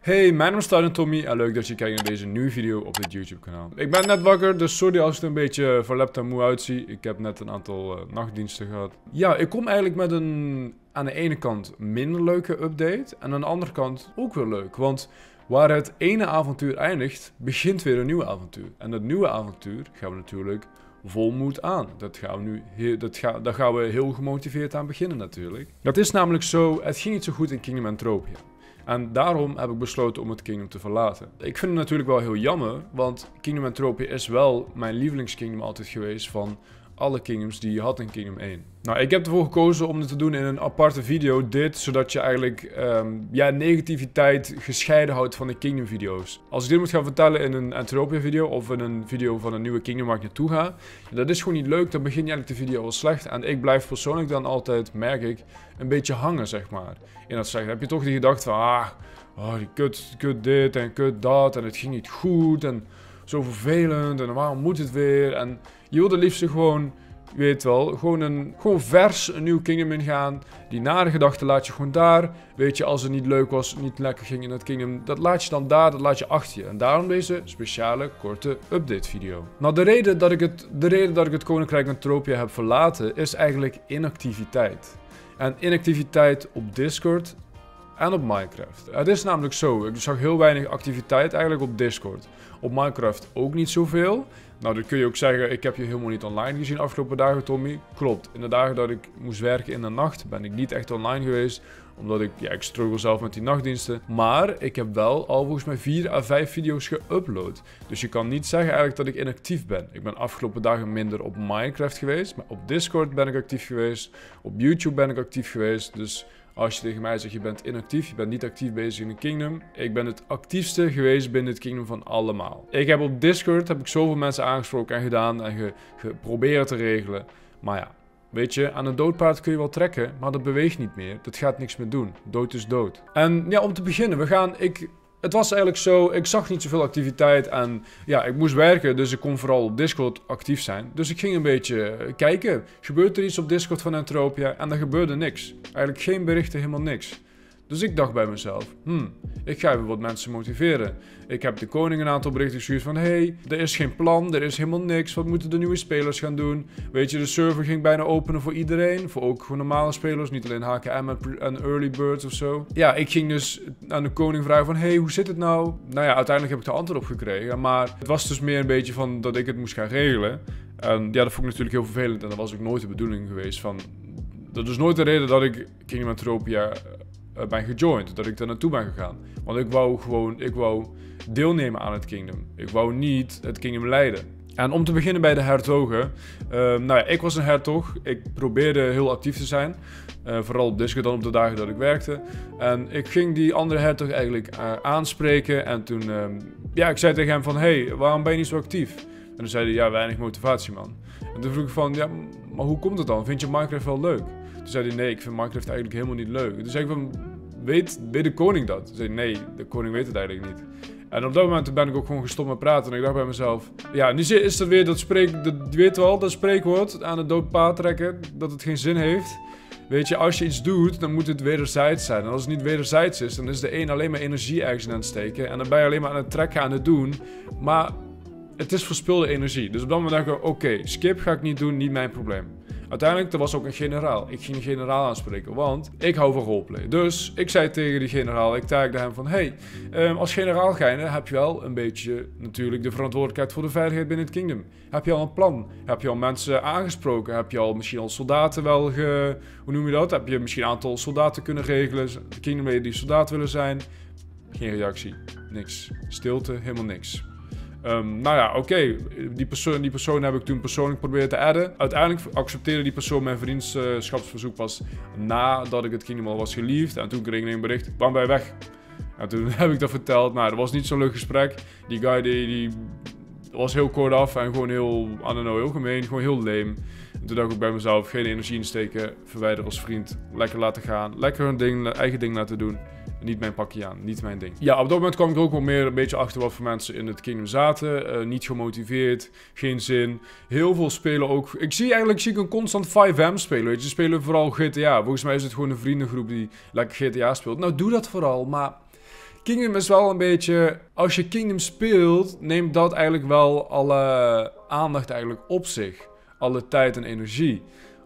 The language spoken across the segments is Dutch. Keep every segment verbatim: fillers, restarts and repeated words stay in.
Hey, mijn naam is Tyron Tommy en leuk dat je kijkt naar deze nieuwe video op dit YouTube kanaal. Ik ben net wakker, dus sorry als ik er een beetje verlept en moe uitzie. Ik heb net een aantal uh, nachtdiensten gehad. Ja, ik kom eigenlijk met een aan de ene kant minder leuke update en aan de andere kant ook weer leuk. Want waar het ene avontuur eindigt, begint weer een nieuw avontuur. En dat nieuwe avontuur gaan we natuurlijk vol moed aan. Dat gaan we nu heel, dat ga, daar gaan we heel gemotiveerd aan beginnen natuurlijk. Dat is namelijk zo, het ging niet zo goed in Kingdom Entropia. En daarom heb ik besloten om het Kingdom te verlaten. Ik vind het natuurlijk wel heel jammer, want Kingdom Entropia is wel mijn lievelingskingdom altijd geweest van alle kingdoms die je had in Kingdom één. Nou, ik heb ervoor gekozen om dit te doen in een aparte video, dit, zodat je eigenlijk um, ja, negativiteit gescheiden houdt van de Kingdom video's. Als ik dit moet gaan vertellen in een Entropia video of in een video van een nieuwe Kingdom waar ik naartoe ga, dat is gewoon niet leuk, dan begin je eigenlijk de video al slecht. En ik blijf persoonlijk dan altijd, merk ik, een beetje hangen, zeg maar. In dat zeggen, heb je toch die gedachte van, ah, oh, die kut, kut dit en kut dat en het ging niet goed en zo vervelend en waarom moet het weer? En je wil het liefst gewoon, je weet wel, gewoon, een, gewoon vers een nieuw kingdom ingaan. Die nare gedachten laat je gewoon daar. Weet je, als het niet leuk was, niet lekker ging in het kingdom, dat laat je dan daar, dat laat je achter je. En daarom deze speciale korte update video. Nou, de reden dat ik het, de reden dat ik het Koninkrijk Entropia heb verlaten is eigenlijk inactiviteit. En inactiviteit op Discord en op Minecraft. Het is namelijk zo, ik zag heel weinig activiteit eigenlijk op Discord. Op Minecraft ook niet zoveel. Nou, dan kun je ook zeggen, ik heb je helemaal niet online gezien de afgelopen dagen, Tommy. Klopt, in de dagen dat ik moest werken in de nacht ben ik niet echt online geweest. Omdat ik, ja, ik struggle zelf met die nachtdiensten. Maar ik heb wel al volgens mij vier à vijf video's geüpload. Dus je kan niet zeggen eigenlijk dat ik inactief ben. Ik ben de afgelopen dagen minder op Minecraft geweest. Maar op Discord ben ik actief geweest. Op YouTube ben ik actief geweest. Dus als je tegen mij zegt, je bent inactief, je bent niet actief bezig in een kingdom. Ik ben het actiefste geweest binnen het kingdom van allemaal. Ik heb op Discord, heb ik zoveel mensen aangesproken en gedaan en ge, geprobeerd te regelen. Maar ja, weet je, aan een doodpaard kun je wel trekken, maar dat beweegt niet meer. Dat gaat niks meer doen. Dood is dood. En ja, om te beginnen, we gaan, ik... Het was eigenlijk zo, ik zag niet zoveel activiteit en ja, ik moest werken, dus ik kon vooral op Discord actief zijn. Dus ik ging een beetje kijken, gebeurt er iets op Discord van Entropia? En er gebeurde niks. Eigenlijk geen berichten, helemaal niks. Dus ik dacht bij mezelf, hmm, ik ga even wat mensen motiveren. Ik heb de koning een aantal berichten gestuurd van, hey, er is geen plan, er is helemaal niks, wat moeten de nieuwe spelers gaan doen? Weet je, de server ging bijna openen voor iedereen, voor ook gewoon normale spelers, niet alleen H K M en, en early birds of zo. Ja, ik ging dus aan de koning vragen van, hey, hoe zit het nou? Nou ja, uiteindelijk heb ik de antwoord op gekregen, maar het was dus meer een beetje van dat ik het moest gaan regelen. En ja, dat vond ik natuurlijk heel vervelend en dat was ook nooit de bedoeling geweest van... Dat is nooit de reden dat ik Kingdom Entropia Uh, ben gejoind, dat ik daar naartoe ben gegaan. Want ik wou gewoon, ik wou deelnemen aan het kingdom. Ik wou niet het kingdom leiden. En om te beginnen bij de hertogen. Uh, nou ja, ik was een hertog. Ik probeerde heel actief te zijn. Uh, vooral op Discord dan op de dagen dat ik werkte. En ik ging die andere hertog eigenlijk uh, aanspreken. En toen, uh, ja, ik zei tegen hem van, hey, waarom ben je niet zo actief? En toen zei hij, ja, weinig motivatie, man. En toen vroeg ik van, ja, maar hoe komt het dan? Vind je Minecraft wel leuk? Toen zei hij, nee, ik vind Minecraft eigenlijk helemaal niet leuk. Toen zei ik van, weet, weet de koning dat? Toen zei hij, nee, de koning weet het eigenlijk niet. En op dat moment ben ik ook gewoon gestopt met praten. En ik dacht bij mezelf, ja, nu is er weer dat spreek, dat, je weet wel, dat spreekwoord aan het dood paard trekken, dat het geen zin heeft. Weet je, als je iets doet, dan moet het wederzijds zijn. En als het niet wederzijds is, dan is de een alleen maar energie ergens in aan het steken. En dan ben je alleen maar aan het trekken, aan het doen. Maar het is verspilde energie. Dus op dat moment dacht ik, oké, okay, skip ga ik niet doen, niet mijn probleem. Uiteindelijk, er was ook een generaal. Ik ging een generaal aanspreken, want ik hou van roleplay. Dus ik zei tegen die generaal, ik tagde hem van, hey, um, als generaal zijnde heb je wel een beetje natuurlijk de verantwoordelijkheid voor de veiligheid binnen het kingdom. Heb je al een plan? Heb je al mensen aangesproken? Heb je al misschien al soldaten wel ge... Hoe noem je dat? Heb je misschien een aantal soldaten kunnen regelen? De kingdomleden die soldaat willen zijn? Geen reactie. Niks. Stilte, helemaal niks. Um, nou ja, oké, okay. die, persoon, die persoon heb ik toen persoonlijk proberen te adden. Uiteindelijk accepteerde die persoon mijn vriendschapsverzoek pas nadat ik het kingdom al was geliefd. En toen kreeg ik een bericht, waarom ben je weg? En toen heb ik dat verteld. Nou, dat was niet zo'n leuk gesprek. Die guy die, die was heel kort af en gewoon heel, I don't know, heel gemeen, gewoon heel lame. En toen dacht ik bij mezelf, geen energie insteken, verwijderen als vriend, lekker laten gaan, lekker hun ding, eigen ding laten doen. Niet mijn pakje aan, niet mijn ding. Ja, op dat moment kwam ik er ook wel meer een beetje achter wat voor mensen in het kingdom zaten. Uh, niet gemotiveerd, geen zin. Heel veel spelen ook. Ik zie eigenlijk zie ik een constant vijf M spelen. Weet je, ze spelen vooral G T A. Volgens mij is het gewoon een vriendengroep die lekker G T A speelt. Nou, doe dat vooral, maar Kingdom is wel een beetje... Als je Kingdom speelt, neemt dat eigenlijk wel alle aandacht eigenlijk op zich. Alle tijd en energie.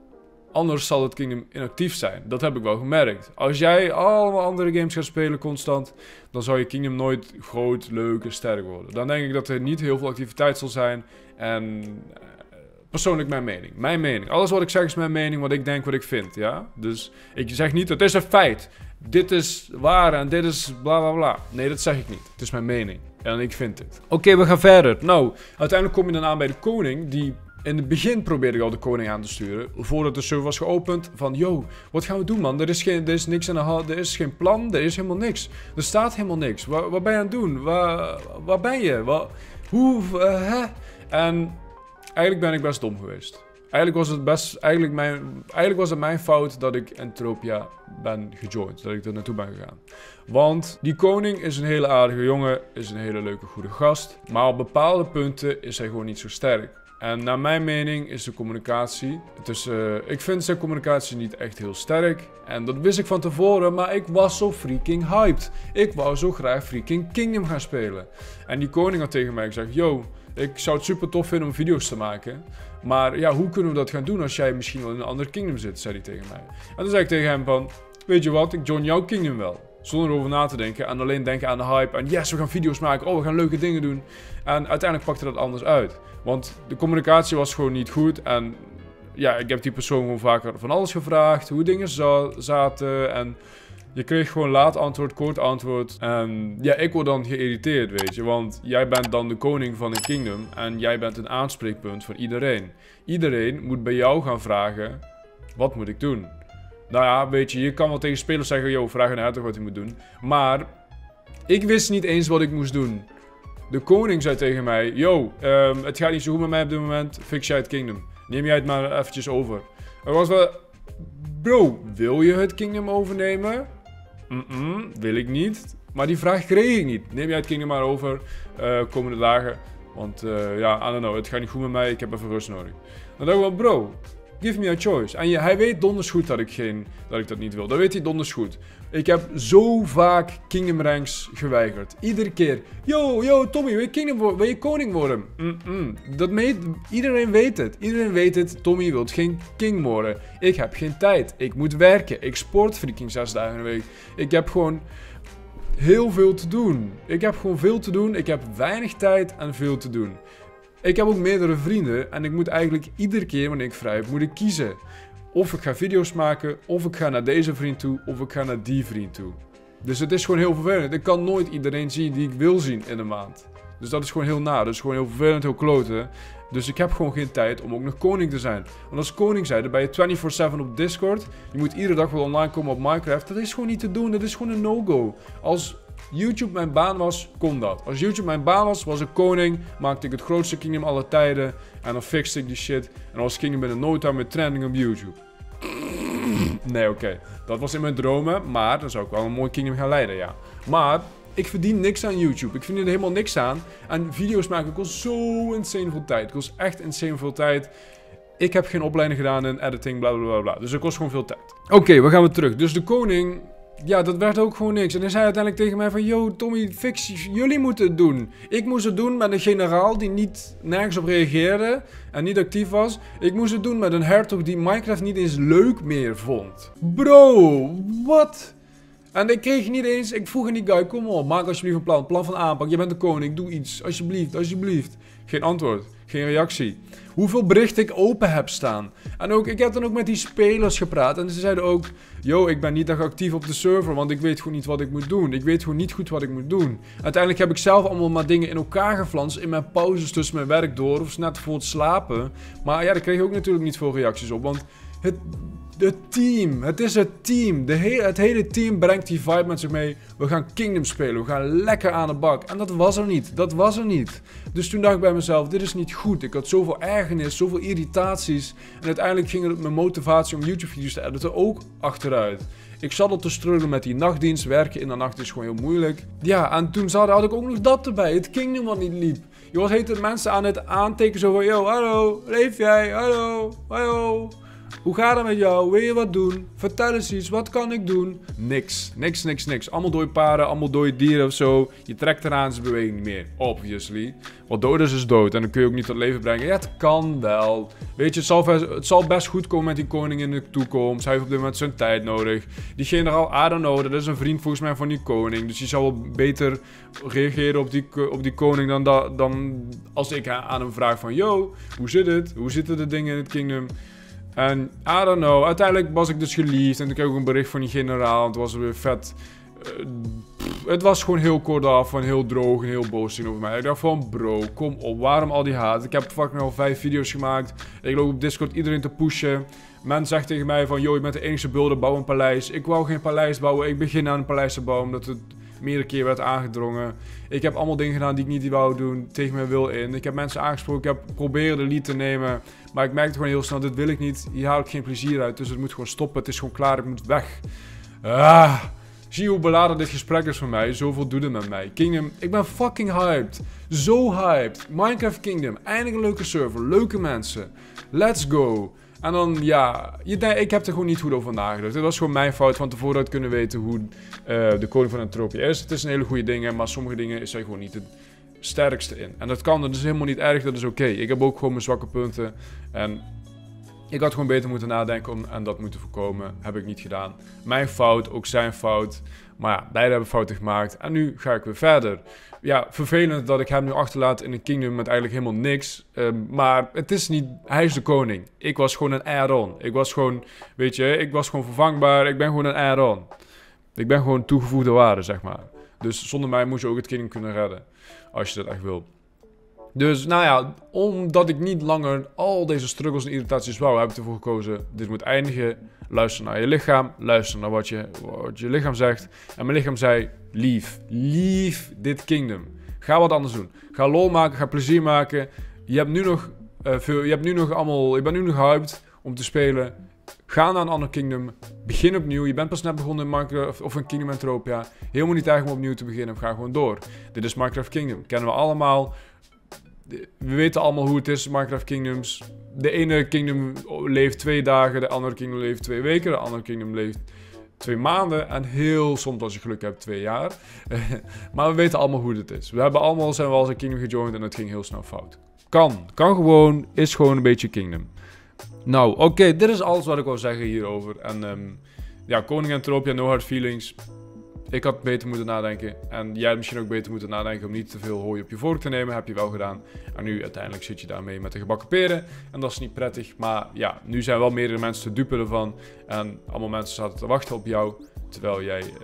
Anders zal het Kingdom inactief zijn. Dat heb ik wel gemerkt. Als jij allemaal andere games gaat spelen constant, dan zal je Kingdom nooit groot, leuk en sterk worden. Dan denk ik dat er niet heel veel activiteit zal zijn. En persoonlijk mijn mening. Mijn mening. Alles wat ik zeg is mijn mening, wat ik denk, wat ik vind. Ja? Dus ik zeg niet, het is een feit. Dit is waar en dit is bla bla bla. Nee, dat zeg ik niet. Het is mijn mening. En ik vind dit. Oké, okay, we gaan verder. Nou, uiteindelijk kom je dan aan bij de koning. Die in het begin probeerde ik al de koning aan te sturen. Voordat de server was geopend. Van, yo, wat gaan we doen, man? Er is, geen, er is niks aan de hand. Er is geen plan. Er is helemaal niks. Er staat helemaal niks. Wat, wat ben je aan het doen? Waar, waar ben je? Wat, hoe? Uh, hè? En eigenlijk ben ik best dom geweest. Eigenlijk was het best, eigenlijk mijn, eigenlijk was het mijn fout dat ik Entropia ben gejoind. Dat ik er naartoe ben gegaan. Want die koning is een hele aardige jongen. Is een hele leuke, goede gast. Maar op bepaalde punten is hij gewoon niet zo sterk. En naar mijn mening is de communicatie tussen... Uh, ik vind zijn communicatie niet echt heel sterk. En dat wist ik van tevoren, maar ik was zo freaking hyped. Ik wou zo graag freaking Kingdom gaan spelen. En die koning had tegen mij gezegd... Yo, ik zou het super tof vinden om video's te maken. Maar ja, hoe kunnen we dat gaan doen als jij misschien wel in een ander Kingdom zit, zei hij tegen mij. En toen zei ik tegen hem van... Weet je wat, ik join jouw Kingdom wel. Zonder erover na te denken en alleen denken aan de hype. En yes, we gaan video's maken. Oh, we gaan leuke dingen doen. En uiteindelijk pakte dat anders uit. Want de communicatie was gewoon niet goed. En ja, ik heb die persoon gewoon vaker van alles gevraagd. Hoe dingen za zaten. En je kreeg gewoon laat antwoord, kort antwoord. En ja, ik word dan geïrriteerd, weet je. Want jij bent dan de koning van een kingdom. En jij bent een aanspreekpunt voor iedereen. Iedereen moet bij jou gaan vragen, wat moet ik doen? Nou ja, weet je, je kan wel tegen spelers zeggen, yo, vraag aan hertog wat hij moet doen. Maar ik wist niet eens wat ik moest doen. De koning zei tegen mij, yo, um, het gaat niet zo goed met mij op dit moment, fix jij het kingdom. Neem jij het maar eventjes over. Er was wel, bro, wil je het kingdom overnemen? Mm-mm, wil ik niet. Maar die vraag kreeg ik niet. Neem jij het kingdom maar over, uh, komende dagen. Want uh, ja, I don't know, het gaat niet goed met mij, ik heb even rust nodig. Dan dacht ik wel, bro, give me a choice. En je, hij weet donders goed dat ik, geen, dat ik dat niet wil. Dat weet hij donders goed. Ik heb zo vaak Kingdom Ranks geweigerd. Iedere keer. Yo, yo, Tommy, wil je, kingdom worden? Wil je koning worden? Mm -mm. Dat meet, iedereen weet het. Iedereen weet het. Tommy wil geen king worden. Ik heb geen tijd. Ik moet werken. Ik sport freaking zes dagen in de week. Ik heb gewoon heel veel te doen. Ik heb gewoon veel te doen. Ik heb weinig tijd en veel te doen. Ik heb ook meerdere vrienden en ik moet eigenlijk iedere keer wanneer ik vrij heb, moet ik kiezen. Of ik ga video's maken, of ik ga naar deze vriend toe, of ik ga naar die vriend toe. Dus het is gewoon heel vervelend. Ik kan nooit iedereen zien die ik wil zien in een maand. Dus dat is gewoon heel na. Dat is gewoon heel vervelend, heel kloten. Dus ik heb gewoon geen tijd om ook nog koning te zijn. Want als koning zijn, dan ben je vierentwintig zeven op Discord. Je moet iedere dag wel online komen op Minecraft. Dat is gewoon niet te doen. Dat is gewoon een no-go. Als YouTube mijn baan was, kon dat. Als YouTube mijn baan was, was ik koning. Maakte ik het grootste kingdom aller tijden. En dan fixte ik die shit. En als kingdom binnen no time met trending op YouTube. Nee, oké. Okay. Dat was in mijn dromen. Maar dan zou ik wel een mooi kingdom gaan leiden, ja. Maar ik verdien niks aan YouTube. Ik verdien er helemaal niks aan. En video's maken kost zo insane veel tijd. Het kost echt insane veel tijd. Ik heb geen opleiding gedaan in editing, bla bla bla bla. Dus het kost gewoon veel tijd. Oké, okay, we gaan weer terug. Dus de koning... Ja, dat werd ook gewoon niks. En hij zei uiteindelijk tegen mij van... Yo, Tommy, fix, jullie moeten het doen. Ik moest het doen met een generaal die niet nergens op reageerde. En niet actief was. Ik moest het doen met een hertog die Minecraft niet eens leuk meer vond. Bro, wat? En ik kreeg niet eens... Ik vroeg aan die guy, kom op, maak alsjeblieft een plan. Plan van aanpak. Je bent de koning, doe iets. Alsjeblieft, alsjeblieft. Geen antwoord. Geen reactie. Hoeveel berichten ik open heb staan. En ook, ik heb dan ook met die spelers gepraat. En ze zeiden ook... Yo, ik ben niet echt actief op de server. Want ik weet gewoon niet wat ik moet doen. Ik weet gewoon niet goed wat ik moet doen. Uiteindelijk heb ik zelf allemaal maar dingen in elkaar geflanst. In mijn pauzes tussen mijn werk door. Of net voor het slapen. Maar ja, daar kreeg ik ook natuurlijk niet veel reacties op. Want het... Het team, het is het team. De he het hele team brengt die vibe met zich mee. We gaan Kingdom spelen, we gaan lekker aan de bak. En dat was er niet, dat was er niet. Dus toen dacht ik bij mezelf, dit is niet goed. Ik had zoveel ergernis, zoveel irritaties. En uiteindelijk ging het mijn motivatie om YouTube-video's te editen ook achteruit. Ik zat al te struggelen met die nachtdienst. Werken in de nacht is gewoon heel moeilijk. Ja, en toen had ik ook nog dat erbij. Het Kingdom wat niet liep. Je was heet het mensen aan het aantekenen zo van... Yo, hallo, leef jij? Hallo, hallo. Hoe gaat het met jou? Wil je wat doen? Vertel eens iets. Wat kan ik doen? Niks. Niks, niks, niks. Allemaal dode paarden, allemaal dode dieren of zo. Je trekt eraan, ze bewegen niet meer. Obviously. Wat dood is, is dood. En dan kun je ook niet tot leven brengen. Ja, het kan wel. Weet je, het zal, het zal best goed komen met die koning in de toekomst. Hij heeft op dit moment zijn tijd nodig. Die generaal, I don't know, dat is een vriend volgens mij van die koning. Dus die zal wel beter reageren op die, op die koning dan, da, dan als ik aan hem vraag van... Yo, hoe zit het? Hoe zitten de dingen in het kingdom? En I don't know. Uiteindelijk was ik dus geliefd. En toen kreeg ik ook een bericht van die generaal. En het was weer vet... Uh, het was gewoon heel kort af en heel droog en heel boos over mij. Ik dacht van bro, kom op, waarom al die haat? Ik heb fucking al vijf video's gemaakt. Ik loop op Discord iedereen te pushen. Men zegt tegen mij van, yo, je bent de enige builder, bouw een paleis. Ik wou geen paleis bouwen, ik begin aan een paleis te bouwen omdat het meerdere keer werd aangedrongen. Ik heb allemaal dingen gedaan die ik niet wou doen, tegen mijn wil in. Ik heb mensen aangesproken, ik heb proberen de lead te nemen. Maar ik merkte gewoon heel snel, dit wil ik niet. Hier haal ik geen plezier uit, dus het moet gewoon stoppen. Het is gewoon klaar, ik moet weg. Ah... Zie je hoe beladen dit gesprek is voor mij? Zoveel doet het met mij. Kingdom, ik ben fucking hyped. Zo hyped. Minecraft Kingdom, eindelijk een leuke server, leuke mensen. Let's go. En dan, ja, je, ik heb er gewoon niet goed over nagedacht. Het was gewoon mijn fout van tevoren uit kunnen weten hoe uh, de koning van Entropia is. Het is een hele goede ding, maar sommige dingen is hij gewoon niet het sterkste in. En dat kan, dat is helemaal niet erg, dat is oké. Okay. Ik heb ook gewoon mijn zwakke punten. En... ik had gewoon beter moeten nadenken om, en dat moeten voorkomen. Heb ik niet gedaan. Mijn fout, ook zijn fout. Maar ja, beide hebben fouten gemaakt. En nu ga ik weer verder. Ja, vervelend dat ik hem nu achterlaat in een kingdom met eigenlijk helemaal niks. Um, maar het is niet... hij is de koning. Ik was gewoon een add-on. Ik was gewoon... weet je, ik was gewoon vervangbaar. Ik ben gewoon een add-on. Ik ben gewoon toegevoegde waarde, zeg maar. Dus zonder mij moet je ook het kingdom kunnen redden. Als je dat echt wil. Dus nou ja, omdat ik niet langer al deze struggles en irritaties wou, heb ik ervoor gekozen, dit moet eindigen. Luister naar je lichaam, luister naar wat je, wat je lichaam zegt. En mijn lichaam zei, leave, leave dit kingdom. Ga wat anders doen. Ga lol maken, ga plezier maken. Je hebt nu nog, uh, veel, je hebt nu nog allemaal, je bent nu nog hyped om te spelen. Ga naar een ander kingdom, begin opnieuw. Je bent pas net begonnen in Minecraft of in Kingdom Entropia. Helemaal niet erg om opnieuw te beginnen, ga gewoon door. Dit is Minecraft Kingdom, kennen we allemaal. We weten allemaal hoe het is, Minecraft Kingdoms. De ene kingdom leeft twee dagen, de andere kingdom leeft twee weken, de andere kingdom leeft twee maanden en heel soms als je geluk hebt twee jaar. Maar we weten allemaal hoe het is. We hebben allemaal, zijn we als een kingdom gejoined en het ging heel snel fout. Kan, kan gewoon, is gewoon een beetje kingdom. Nou, oké, okay, dit is alles wat ik wil zeggen hierover. En um, ja, Koning Entropia, no hard feelings. Ik had beter moeten nadenken. En jij had misschien ook beter moeten nadenken om niet te veel hooi op je vork te nemen. Heb je wel gedaan. En nu uiteindelijk zit je daarmee met de gebakken peren. En dat is niet prettig. Maar ja, nu zijn wel meerdere mensen te dupe ervan. En allemaal mensen zaten te wachten op jou. Terwijl jij... Uh,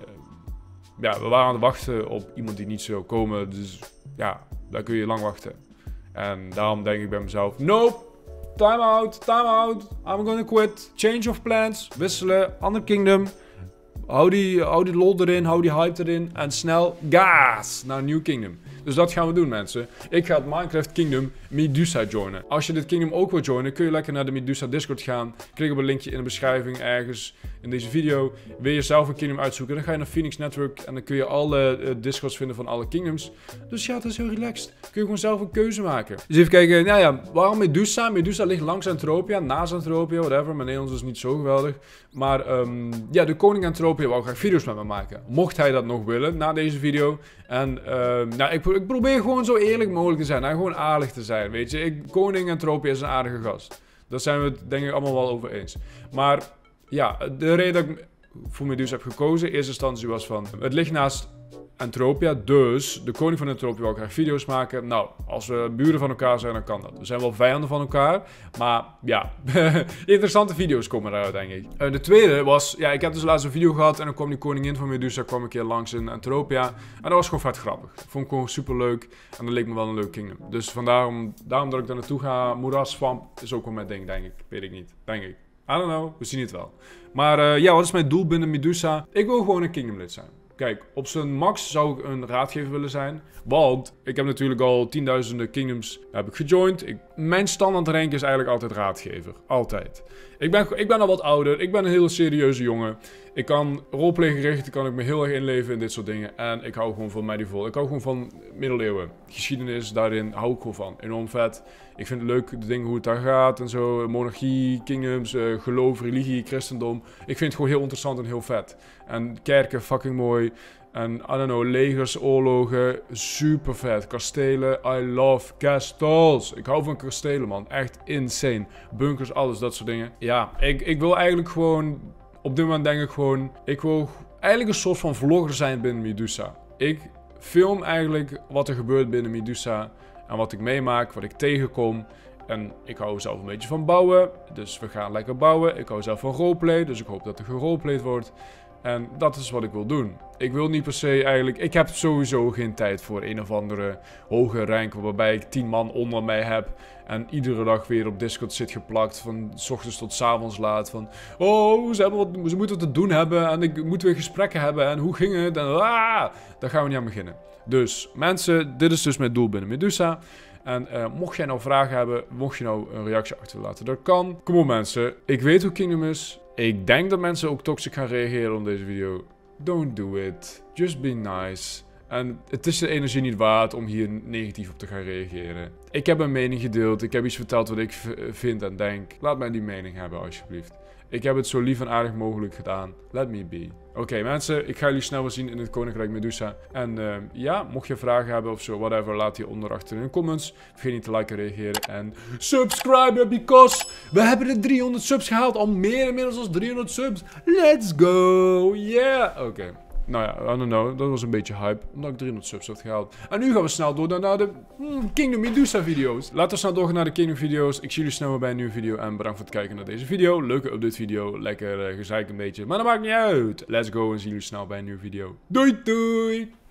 ja, we waren aan het wachten op iemand die niet zou komen. Dus ja, daar kun je lang wachten. En daarom denk ik bij mezelf... Nope! Time out! Time out! I'm gonna quit. Change of plans. Wisselen. Ander kingdom. Hou die, hou die lol erin, hou die hype erin en snel gas naar New Kingdom. Dus dat gaan we doen, mensen. Ik ga het Minecraft Kingdom Medusa joinen. Als je dit kingdom ook wilt joinen, kun je lekker naar de Medusa Discord gaan. Klik op een linkje in de beschrijving ergens in deze video. Wil je zelf een kingdom uitzoeken, dan ga je naar Phoenix Network en dan kun je alle uh, Discords vinden van alle kingdoms. Dus ja, het is heel relaxed. Kun je gewoon zelf een keuze maken. Dus even kijken, nou ja, waarom Medusa? Medusa ligt langs Entropia, naast Entropia, whatever. Mijn Nederlands is niet zo geweldig. Maar um, ja, de koning Entropia wou graag video's met me maken. Mocht hij dat nog willen, na deze video. En uh, nou, ik, ik probeer gewoon zo eerlijk mogelijk te zijn. En gewoon aardig te zijn, weet je. Ik, koning Entropia is een aardige gast. Daar zijn we het denk ik allemaal wel over eens. Maar ja, de reden dat ik voor Medusa heb gekozen, in eerste instantie was van... het ligt naast Entropia, dus de koning van Entropia wil graag video's maken. Nou, als we buren van elkaar zijn, dan kan dat. We zijn wel vijanden van elkaar, maar ja, interessante video's komen eruit, denk ik. Uh, de tweede was, ja, ik heb dus laatst een video gehad en dan kwam die koningin van Medusa kwam een keer langs in Entropia. En dat was gewoon vet grappig. Vond ik gewoon super leuk en dat leek me wel een leuk kingdom. Dus vandaar, daarom dat ik daar naartoe ga. Moerasvamp is ook wel mijn ding, denk ik. Weet ik niet, denk ik. I don't know, we zien het wel. Maar uh, ja, wat is mijn doel binnen Medusa? Ik wil gewoon een kingdomlid zijn. Kijk, op zijn max zou ik een raadgever willen zijn. Want ik heb natuurlijk al tienduizenden kingdoms heb ik gejoind. Ik, mijn standaard rank is eigenlijk altijd raadgever. Altijd. Ik ben, ik ben al wat ouder. Ik ben een heel serieuze jongen. Ik kan roleplay gericht, kan ik me heel erg inleven in dit soort dingen. En ik hou gewoon van medieval. Ik hou gewoon van middeleeuwen. Geschiedenis, daarin hou ik gewoon van. Enorm vet. Ik vind het leuk, de dingen hoe het daar gaat en zo. Monarchie, kingdoms, uh, geloof, religie, christendom. Ik vind het gewoon heel interessant en heel vet. En kerken, fucking mooi. En, I don't know, legers, oorlogen, super vet. Kastelen, I love castles. Ik hou van kastelen, man. Echt insane. Bunkers, alles, dat soort dingen. Ja, ik, ik wil eigenlijk gewoon... Op dit moment denk ik gewoon... Ik wil eigenlijk een soort van vlogger zijn binnen Medusa. Ik film eigenlijk wat er gebeurt binnen Medusa. En wat ik meemaak, wat ik tegenkom. En ik hou zelf een beetje van bouwen. Dus we gaan lekker bouwen. Ik hou zelf van roleplay. Dus ik hoop dat er geroleplayed wordt. En dat is wat ik wil doen. Ik wil niet per se eigenlijk... Ik heb sowieso geen tijd voor een of andere hoge rank waarbij ik tien man onder mij heb. En iedere dag weer op Discord zit geplakt. Van 's ochtends tot 's avonds laat. Van, oh, ze, hebben wat, ze moeten wat te doen hebben. En ik moet weer gesprekken hebben. En hoe ging het? En ah, daar gaan we niet aan beginnen. Dus mensen, dit is dus mijn doel binnen Medusa. En uh, mocht jij nou vragen hebben, mocht je nou een reactie achterlaten, dat kan. Kom op mensen, ik weet hoe Kingdom is. Ik denk dat mensen ook toxic gaan reageren op deze video. Don't do it. Just be nice. En het is de energie niet waard om hier negatief op te gaan reageren. Ik heb een mening gedeeld. Ik heb iets verteld wat ik vind en denk. Laat mij die mening hebben alsjeblieft. Ik heb het zo lief en aardig mogelijk gedaan. Let me be. Oké okay, mensen, ik ga jullie snel weer zien in het Koninkrijk Medusa. En uh, ja, mocht je vragen hebben of zo, whatever, laat die onder achter in de comments. Vergeet niet te liken, reageren en subscriben, because we hebben de driehonderd subs gehaald. Al meer inmiddels dan driehonderd subs. Let's go, yeah. Oké. Okay. Nou ja, I don't know, dat was een beetje hype, omdat ik driehonderd subs had gehaald. En nu gaan we snel door naar de hmm, Kingdom Medusa video's. Laten we snel doorgaan naar de Kingdom video's. Ik zie jullie snel weer bij een nieuwe video en bedankt voor het kijken naar deze video. Leuke update video, lekker uh, gezeik een beetje, maar dat maakt niet uit. Let's go en zie jullie snel bij een nieuwe video. Doei doei!